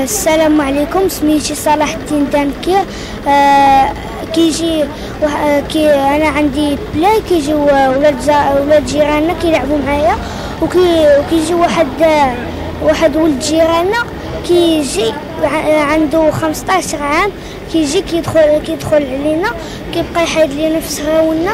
السلام عليكم. سميتي صلاح الدين دانكير. كيجي انا عندي بلاي كيجي ولاد جيراننا كيلعبوا معايا، وكيجي واحد ولد جيراننا كيجي عنده 15 عام، كيجي كيدخل علينا، كيبقى يحيد لينا في سراولنا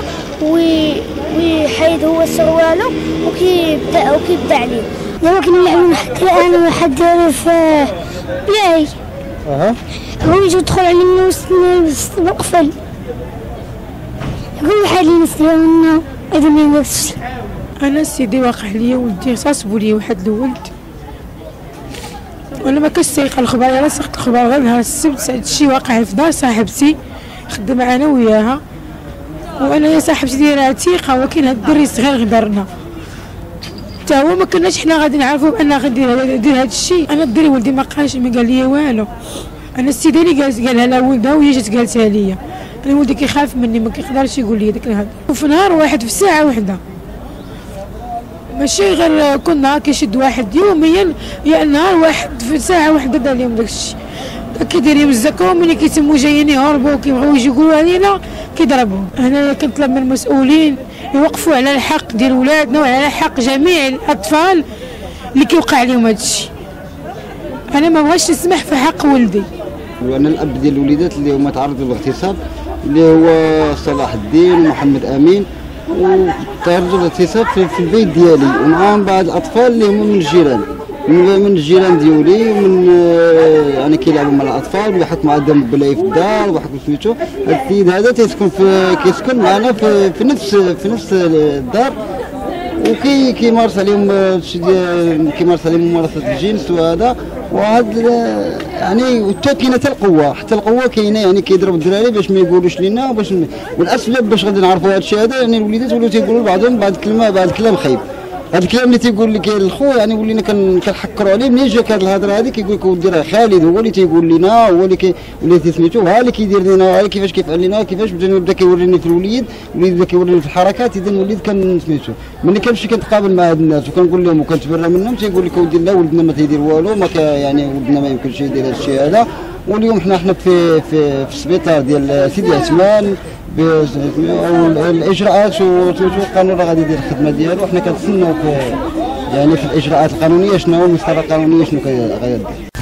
ويحيد هو سروالو وكيبدا عليه. دابا كنلعبوا حتى الان واحد في بلاي هو يجي يدخل علينا وقفل يقول حيد لينا سراولنا هذا ما نفسي. انا سيدي واقع ليا ولدي صاصبوا لي واحد الولد، وانا ما كنتش سايقه الخبر، انا سقت الخبر غير نهار السبت. هادشي واقع في دار صاحبتي خدم معنا وياها، وانا يا صاحبتي دايره عتيقه، ولكن هاد الدري صغير غدرنا حتى هو ما كناش حنا غادي نعرفوا بان غادي يدير هاد الشيء. انا الدري ولدي ما قالش، ما قال لي والو. انا السيده اللي قالها لها ولدها وهي جات قالتها لي. انا ولدي كيخاف مني، ما كيقدرش يقول لي داك الهضره. وفي نهار واحد في ساعه واحده، ماشي غير كل نهار كيشد واحد يوميا، يا نهار واحد في ساعه واحده دار لهم داكشي. كيدير الزكاه ملي كيتموا جايين يهربوا كيبغيو يجي يقولوا علينا كيضربهم. انا كنطلب من المسؤولين يوقفوا على الحق ديال ولادنا وعلى حق جميع الاطفال اللي كيوقع عليهم هذا الشيء. انا ما بغيتش نسمح في حق ولدي. وانا الاب ديال الوليدات اللي هما تعرضوا للاغتصاب، اللي هو صلاح الدين ومحمد امين، وتعرضوا للاغتصاب في البيت ديالي، ومعاهم بعض الاطفال اللي هما من الجيران، من الجيران ديالي، ومن يعني كيلعبوا مع الاطفال ويحكموا عليهم بلاي في الدار ويحكموا سميتو. هذا السيد هذا كيسكن معنا في نفس الدار، وكيمارس عليهم ممارسه الجنس وهذا يعني. حتى كاينه حتى القوه كاينه، يعني كيضرب الدراري باش ما يقولوش لنا، والاسباب باش غادي نعرفوا هذا الشيء هذا. يعني الوليدات ولاو تيقولوا لبعضهم بعض الكلام خايب. هذا الكلام اللي تيقول لك الخو يعني ولينا كنحكروا عليه. منين جاك هذه الهضره هذه؟ كيقول لك ودي راه خالد هو اللي تيقول لنا، هو اللي تسميتو، ها اللي كيدير لنا، ها كيفاش كيفعل لنا، كيفاش بدا كيوريني في الوليد بدا كيوريني في الحركات. اذا الوليد كان سميتو ملي كنمشي كنتقابل مع هاد الناس وكنقول لهم وكنتبرى منهم، تيقول لك ودي لا ولدنا ما تيدير والو، ما يعني ولدنا ما يمكنش يدير هذا الشيء هذا. واليوم حنا في السبيطار ديال سيدي عثمان الاجراءات والقانون راه غادي يدير الخدمه ديالو. حنا كنتسناو يعني في الاجراءات القانونيه شنو هو المسطره القانونيه شنو غيدير.